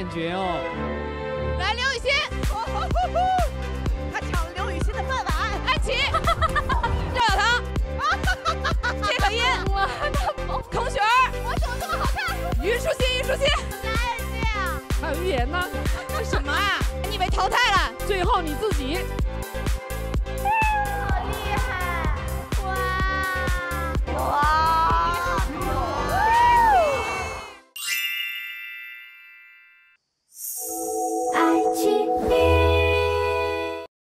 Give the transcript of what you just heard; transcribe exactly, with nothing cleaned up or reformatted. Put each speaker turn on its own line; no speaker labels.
觉哦。
来，刘雨欣，
他抢了刘雨欣的饭碗。
安琪，赵小棠，谢可欣，孔雪儿，
我怎么这么好看？
虞书欣，虞书欣，
谢谢。
还有预言呢？
这什么啊？你被淘汰了。
最后你自己。